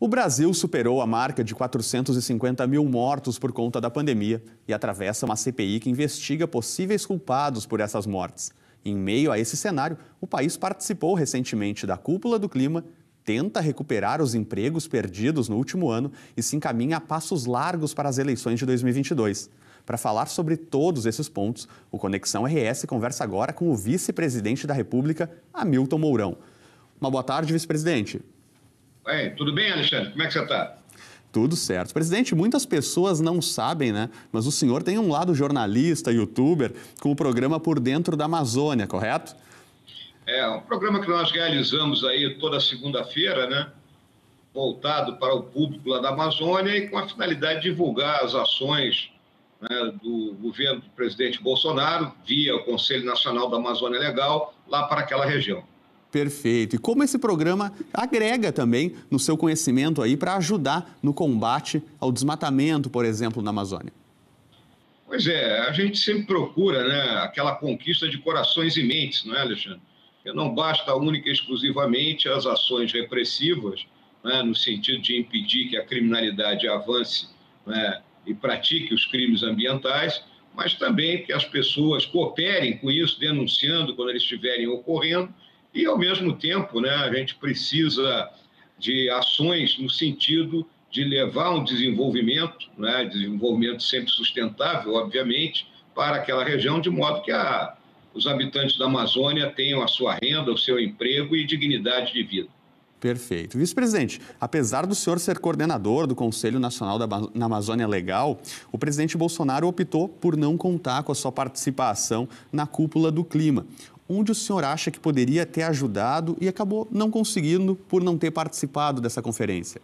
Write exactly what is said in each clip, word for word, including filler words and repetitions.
O Brasil superou a marca de quatrocentos e cinquenta mil mortos por conta da pandemia e atravessa uma C P I que investiga possíveis culpados por essas mortes. Em meio a esse cenário, o país participou recentemente da Cúpula do Clima, tenta recuperar os empregos perdidos no último ano e se encaminha a passos largos para as eleições de dois mil e vinte e dois. Para falar sobre todos esses pontos, o Conexão R S conversa agora com o vice-presidente da República, Hamilton Mourão. Uma boa tarde, vice-presidente. Oi, tudo bem, Alexandre? Como é que você está? Tudo certo. Presidente, muitas pessoas não sabem, né? Mas o senhor tem um lado jornalista, youtuber, com o programa Por Dentro da Amazônia, correto? É um programa que nós realizamos aí toda segunda-feira, né? Voltado para o público lá da Amazônia e com a finalidade de divulgar as ações, né, do governo do presidente Bolsonaro, via o Conselho Nacional da Amazônia Legal, lá para aquela região. Perfeito. E como esse programa agrega também no seu conhecimento aí para ajudar no combate ao desmatamento, por exemplo, na Amazônia? Pois é, a gente sempre procura, né, aquela conquista de corações e mentes, não é, Alexandre? Porque não basta única e exclusivamente as ações repressivas, né, no sentido de impedir que a criminalidade avance, né, e pratique os crimes ambientais, mas também que as pessoas cooperem com isso, denunciando quando eles estiverem ocorrendo. E, ao mesmo tempo, né, a gente precisa de ações no sentido de levar um desenvolvimento, né, desenvolvimento sempre sustentável, obviamente, para aquela região, de modo que a, os habitantes da Amazônia tenham a sua renda, o seu emprego e dignidade de vida. Perfeito. Vice-presidente, apesar do senhor ser coordenador do Conselho Nacional da na Amazônia Legal, o presidente Bolsonaro optou por não contar com a sua participação na Cúpula do Clima. Onde o senhor acha que poderia ter ajudado e acabou não conseguindo por não ter participado dessa conferência?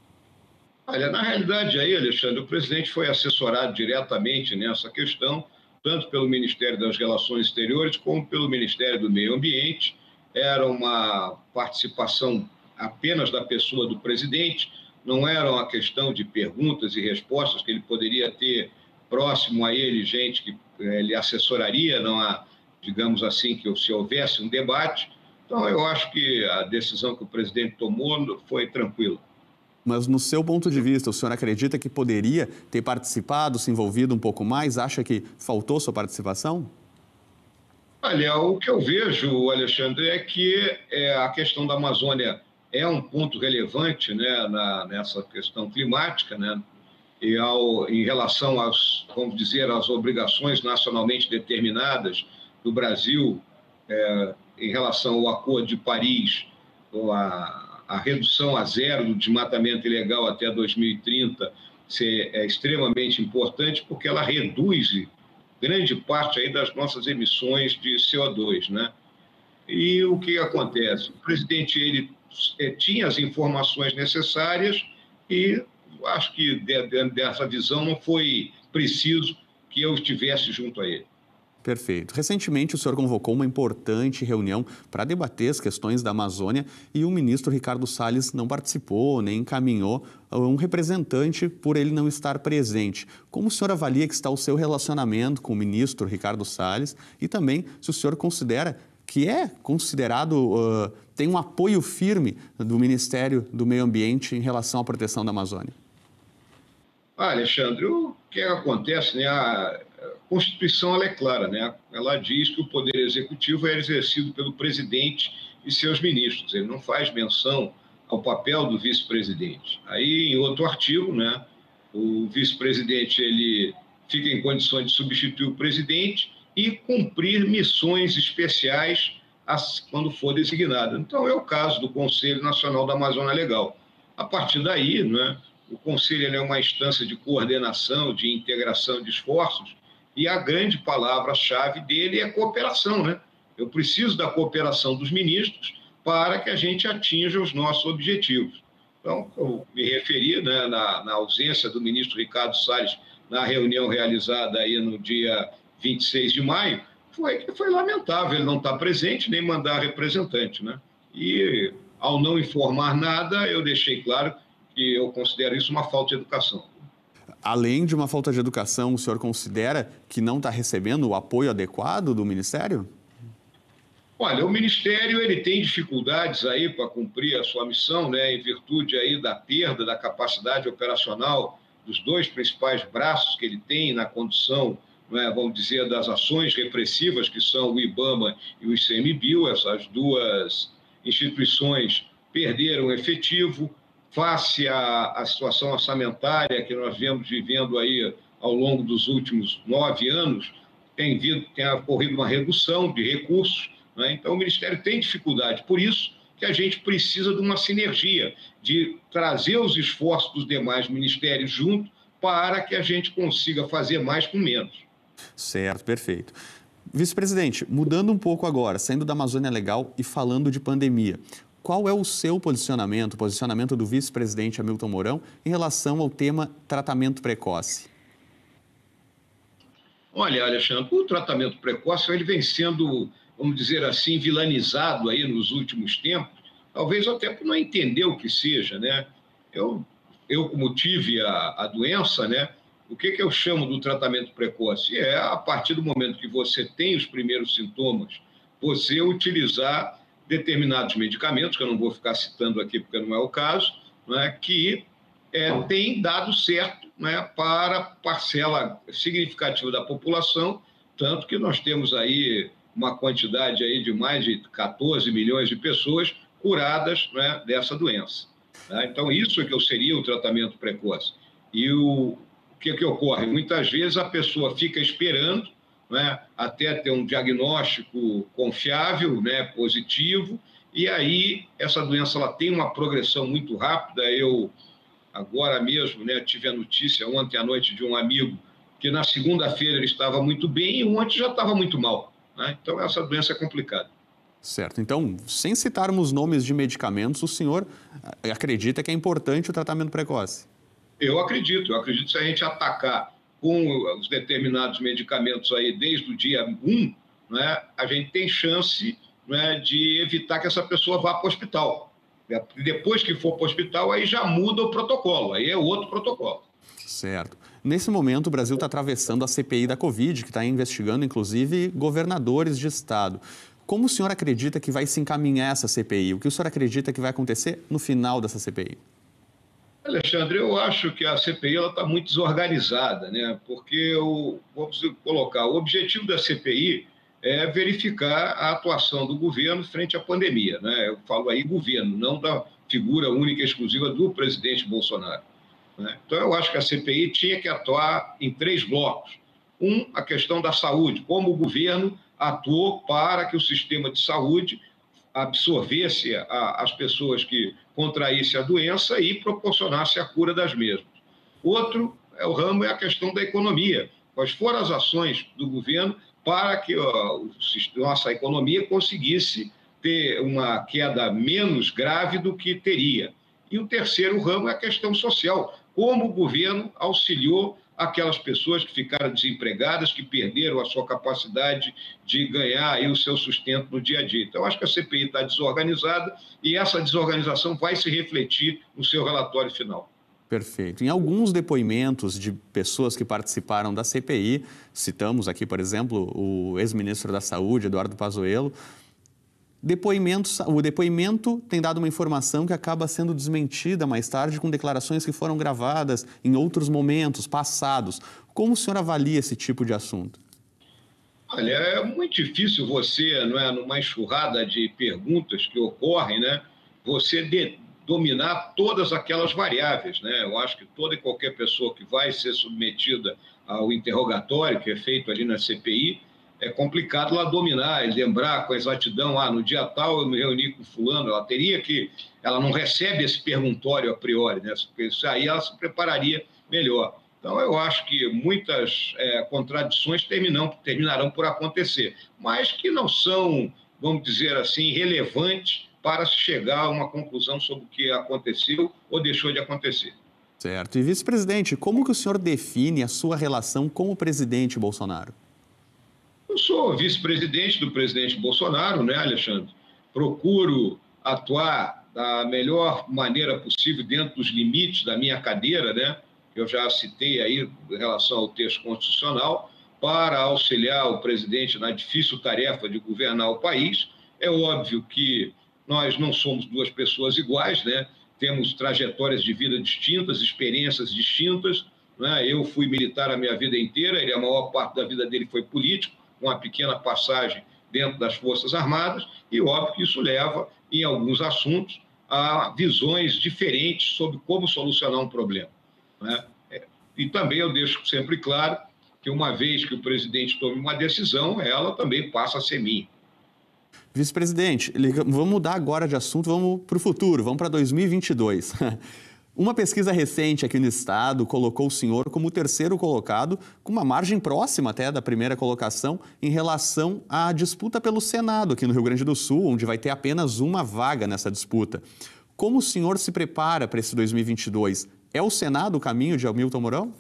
Olha, na realidade aí, Alexandre, o presidente foi assessorado diretamente nessa questão, tanto pelo Ministério das Relações Exteriores como pelo Ministério do Meio Ambiente. Era uma participação apenas da pessoa do presidente, não era uma questão de perguntas e respostas que ele poderia ter próximo a ele, gente que ele assessoraria, não há, digamos assim, que se houvesse um debate. Então, eu acho que a decisão que o presidente tomou foi tranquila. Mas, no seu ponto de vista, o senhor acredita que poderia ter participado, se envolvido um pouco mais? Acha que faltou sua participação? Olha, o que eu vejo, Alexandre, é que é, a questão da Amazônia é um ponto relevante, né, na, nessa questão climática, né? E ao, em relação às, vamos dizer, às obrigações nacionalmente determinadas do Brasil, é, em relação ao Acordo de Paris, a, a redução a zero do desmatamento ilegal até dois mil e trinta ser, é extremamente importante, porque ela reduz grande parte aí das nossas emissões de C O dois, né? E o que acontece? O presidente ele, é, tinha as informações necessárias e acho que dentro dessa visão não foi preciso que eu estivesse junto a ele. Perfeito. Recentemente, o senhor convocou uma importante reunião para debater as questões da Amazônia e o ministro Ricardo Salles não participou, nem encaminhou um representante por ele não estar presente. Como o senhor avalia que está o seu relacionamento com o ministro Ricardo Salles e também se o senhor considera que é considerado, uh, tem um apoio firme do Ministério do Meio Ambiente em relação à proteção da Amazônia? Ah, Alexandre, o que acontece, né? A Constituição ela é clara, né? Ela diz que o poder executivo é exercido pelo presidente e seus ministros. Ele não faz menção ao papel do vice-presidente. Aí, em outro artigo, né, o vice-presidente ele fica em condições de substituir o presidente e cumprir missões especiais quando for designado. Então, é o caso do Conselho Nacional da Amazônia Legal. A partir daí, né, o Conselho ele é uma instância de coordenação, de integração de esforços, e a grande palavra-chave dele é cooperação, né? Eu preciso da cooperação dos ministros para que a gente atinja os nossos objetivos. Então, eu me referi, né, na, na ausência do ministro Ricardo Salles na reunião realizada aí no dia vinte e seis de maio, foi que foi lamentável ele não estar presente nem mandar representante, né? E, ao não informar nada, eu deixei claro que eu considero isso uma falta de educação. Além de uma falta de educação, o senhor considera que não está recebendo o apoio adequado do Ministério? Olha, o Ministério ele tem dificuldades aí para cumprir a sua missão, né, em virtude aí da perda da capacidade operacional dos dois principais braços que ele tem na condução, né, vamos dizer, das ações repressivas, que são o IBAMA e o ICMBio. Essas duas instituições perderam efetivo face à, à situação orçamentária que nós vemos vivendo aí ao longo dos últimos nove anos. Tem, vindo, tem ocorrido uma redução de recursos, né? Então, o Ministério tem dificuldade. Por isso que a gente precisa de uma sinergia, de trazer os esforços dos demais ministérios junto para que a gente consiga fazer mais com menos. Certo, perfeito. Vice-presidente, mudando um pouco agora, saindo da Amazônia Legal e falando de pandemia, qual é o seu posicionamento, o posicionamento do vice-presidente Hamilton Mourão em relação ao tema tratamento precoce? Olha, Alexandre, o tratamento precoce ele vem sendo, vamos dizer assim, vilanizado aí nos últimos tempos, talvez até por não entender o que seja, né? Eu, eu como tive a, a doença, né? O que, que eu chamo do tratamento precoce? É a partir do momento que você tem os primeiros sintomas, você utilizar determinados medicamentos, que eu não vou ficar citando aqui porque não é o caso, né? Que é, tem dado certo, né, para parcela significativa da população, tanto que nós temos aí uma quantidade aí de mais de quatorze milhões de pessoas curadas, né, dessa doença. Né? Então, isso é que seria o tratamento precoce. E o, o que, que ocorre? Muitas vezes a pessoa fica esperando, né, até ter um diagnóstico confiável, né, positivo, e aí essa doença ela tem uma progressão muito rápida. Eu agora mesmo, né, tive a notícia ontem à noite de um amigo que na segunda-feira ele estava muito bem e ontem já estava muito mal. Né? Então, essa doença é complicada. Certo. Então, sem citarmos nomes de medicamentos, o senhor acredita que é importante o tratamento precoce? Eu acredito. Eu acredito que se a gente atacar com os determinados medicamentos aí desde o dia um, né, a gente tem chance, né, de evitar que essa pessoa vá para o hospital. Depois que for para o hospital, aí já muda o protocolo, aí é outro protocolo. Certo. Nesse momento, o Brasil está atravessando a C P I da Covid, que está investigando, inclusive, governadores de estado. Como o senhor acredita que vai se encaminhar essa C P I? O que o senhor acredita que vai acontecer no final dessa C P I? Alexandre, eu acho que a C P I está muito desorganizada, né? Porque, eu, vamos colocar, o objetivo da C P I é verificar a atuação do governo frente à pandemia, né? Eu falo aí governo, não da figura única e exclusiva do presidente Bolsonaro, né? Então, eu acho que a C P I tinha que atuar em três blocos. Um, a questão da saúde, como o governo atuou para que o sistema de saúde absorvesse a, as pessoas que contraíssem a doença e proporcionasse a cura das mesmas. Outro é o ramo, é a questão da economia. Quais foram as ações do governo para que a nossa economia conseguisse ter uma queda menos grave do que teria. E o terceiro ramo é a questão social, como o governo auxiliou aquelas pessoas que ficaram desempregadas, que perderam a sua capacidade de ganhar aí o seu sustento no dia a dia. Então, acho que a C P I está desorganizada e essa desorganização vai se refletir no seu relatório final. Perfeito. Em alguns depoimentos de pessoas que participaram da C P I, citamos aqui, por exemplo, o ex-ministro da Saúde, Eduardo Pazuello, depoimentos, o depoimento tem dado uma informação que acaba sendo desmentida mais tarde com declarações que foram gravadas em outros momentos passados. Como o senhor avalia esse tipo de assunto? Olha, é muito difícil você, não é, numa enxurrada de perguntas que ocorrem, né, você de, dominar todas aquelas variáveis, né? Eu acho que toda e qualquer pessoa que vai ser submetida ao interrogatório que é feito ali na C P I, é complicado ela dominar e lembrar com exatidão, ah, no dia tal eu me reuni com fulano. Ela teria que, ela não recebe esse perguntório a priori, né? Porque isso aí ela se prepararia melhor. Então, eu acho que muitas é, contradições terminam, terminarão por acontecer, mas que não são, vamos dizer assim, relevantes para se chegar a uma conclusão sobre o que aconteceu ou deixou de acontecer. Certo. E, vice-presidente, como que o senhor define a sua relação com o presidente Bolsonaro? Eu sou vice-presidente do presidente Bolsonaro, né, Alexandre? Procuro atuar da melhor maneira possível dentro dos limites da minha cadeira, né? Eu já citei aí em relação ao texto constitucional, para auxiliar o presidente na difícil tarefa de governar o país. É óbvio que nós não somos duas pessoas iguais, né? Temos trajetórias de vida distintas, experiências distintas, né? Eu fui militar a minha vida inteira, ele, a maior parte da vida dele foi político, uma pequena passagem dentro das Forças Armadas, e óbvio que isso leva, em alguns assuntos, a visões diferentes sobre como solucionar um problema, né? E também eu deixo sempre claro que, uma vez que o presidente tome uma decisão, ela também passa a ser minha. Vice-presidente, vamos mudar agora de assunto, vamos para o futuro, vamos para dois mil e vinte e dois. Uma pesquisa recente aqui no estado colocou o senhor como o terceiro colocado, com uma margem próxima até da primeira colocação, em relação à disputa pelo Senado aqui no Rio Grande do Sul, onde vai ter apenas uma vaga nessa disputa. Como o senhor se prepara para esse dois mil e vinte e dois? É o Senado o caminho de Hamilton Mourão?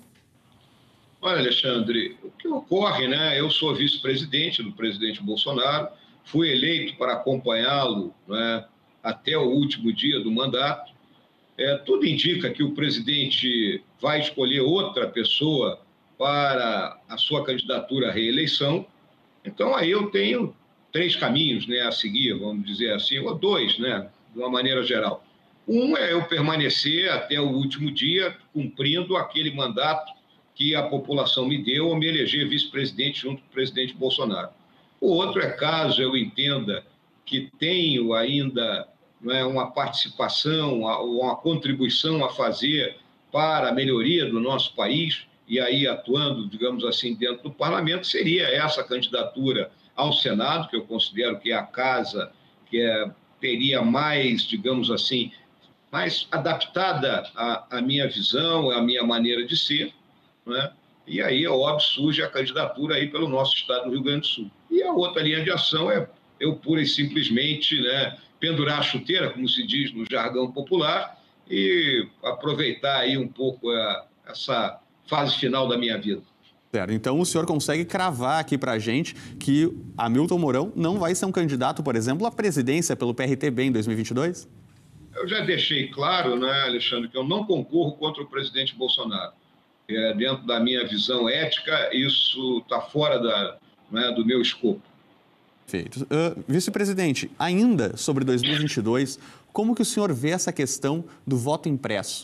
Olha, Alexandre, o que ocorre, né? Eu sou vice-presidente do presidente Bolsonaro, fui eleito para acompanhá-lo, né, até o último dia do mandato. É, tudo indica que o presidente vai escolher outra pessoa para a sua candidatura à reeleição. Então, aí eu tenho três caminhos, né, a seguir, vamos dizer assim, ou dois, né, de uma maneira geral. Um é eu permanecer até o último dia cumprindo aquele mandato que a população me deu ao me eleger vice-presidente junto com o presidente Bolsonaro. O outro é, caso eu entenda que tenho ainda, não é, uma participação ou uma contribuição a fazer para a melhoria do nosso país, e aí atuando, digamos assim, dentro do parlamento, seria essa candidatura ao Senado, que eu considero que é a casa que é, teria mais, digamos assim, mais adaptada à, à minha visão, à minha maneira de ser, né? E aí, é óbvio, surge a candidatura aí pelo nosso estado do Rio Grande do Sul. E a outra linha de ação é eu pura e simplesmente, né, pendurar a chuteira, como se diz no jargão popular, e aproveitar aí um pouco a, essa fase final da minha vida. Certo. Então o senhor consegue cravar aqui para a gente que Hamilton Mourão não vai ser um candidato, por exemplo, à presidência pelo P R T B em dois mil e vinte e dois? Eu já deixei claro, né, Alexandre, que eu não concorro contra o presidente Bolsonaro. É, dentro da minha visão ética, isso está fora da, né, do meu escopo. Perfeito. Uh, vice-presidente, ainda sobre dois mil e vinte e dois, como que o senhor vê essa questão do voto impresso?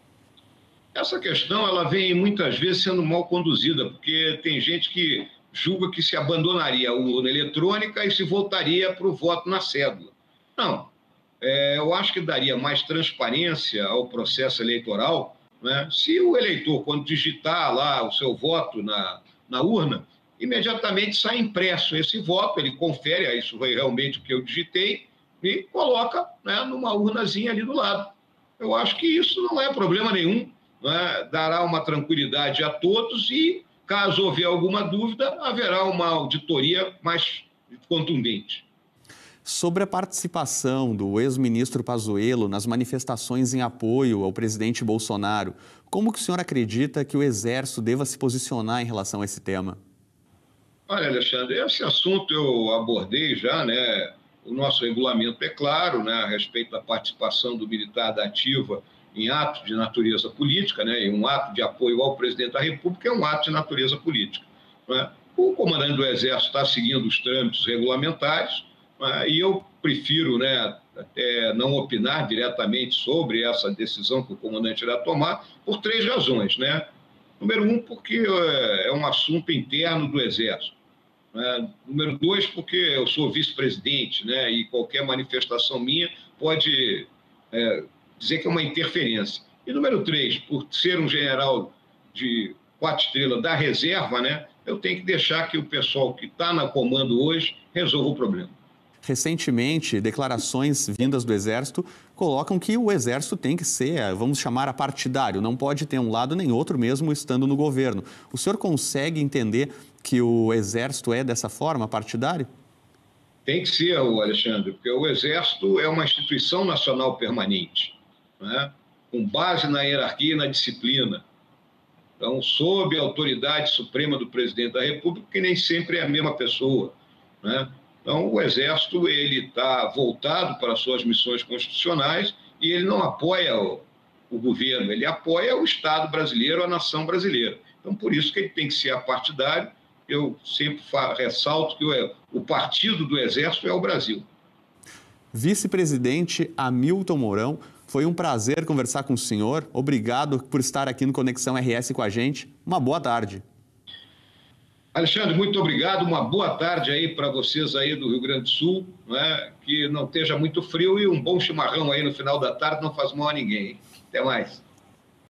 Essa questão ela vem muitas vezes sendo mal conduzida, porque tem gente que julga que se abandonaria a urna eletrônica e se voltaria para o voto na cédula. Não, é, eu acho que daria mais transparência ao processo eleitoral, né, se o eleitor, quando digitar lá o seu voto na, na urna, imediatamente sai impresso esse voto, ele confere, ah, isso foi realmente o que eu digitei, e coloca, né, numa urnazinha ali do lado. Eu acho que isso não é problema nenhum, né, dará uma tranquilidade a todos e, caso houver alguma dúvida, haverá uma auditoria mais contundente. Sobre a participação do ex-ministro Pazuello nas manifestações em apoio ao presidente Bolsonaro, como que o senhor acredita que o Exército deva se posicionar em relação a esse tema? Olha, Alexandre, esse assunto eu abordei já, né? O nosso regulamento é claro, né, a respeito da participação do militar da ativa em atos de natureza política, né, e um ato de apoio ao presidente da República é um ato de natureza política, né? O comandante do Exército está seguindo os trâmites regulamentares, né, e eu prefiro, né, até não opinar diretamente sobre essa decisão que o comandante irá tomar, por três razões, né? Número um, porque é um assunto interno do Exército. Né? Número dois, porque eu sou vice-presidente, né, e qualquer manifestação minha pode é, dizer que é uma interferência. E número três, por ser um general de quatro estrelas da reserva, né, eu tenho que deixar que o pessoal que está no comando hoje resolva o problema. Recentemente, declarações vindas do Exército colocam que o Exército tem que ser, vamos chamar, apartidário, não pode ter um lado nem outro mesmo estando no governo. O senhor consegue entender que o Exército é dessa forma, partidário? Tem que ser, Alexandre, porque o Exército é uma instituição nacional permanente, né, com base na hierarquia e na disciplina. Então, sob a autoridade suprema do presidente da República, que nem sempre é a mesma pessoa, né? Então, o Exército ele está voltado para as suas missões constitucionais e ele não apoia o, o governo, ele apoia o Estado brasileiro, a nação brasileira. Então, por isso que ele tem que ser apartidário. Eu sempre falo, ressalto que o, o partido do Exército é o Brasil. Vice-presidente Hamilton Mourão, foi um prazer conversar com o senhor. Obrigado por estar aqui no Conexão R S com a gente. Uma boa tarde. Alexandre, muito obrigado. Uma boa tarde aí para vocês aí do Rio Grande do Sul, né? Que não esteja muito frio e um bom chimarrão aí no final da tarde não faz mal a ninguém. Até mais.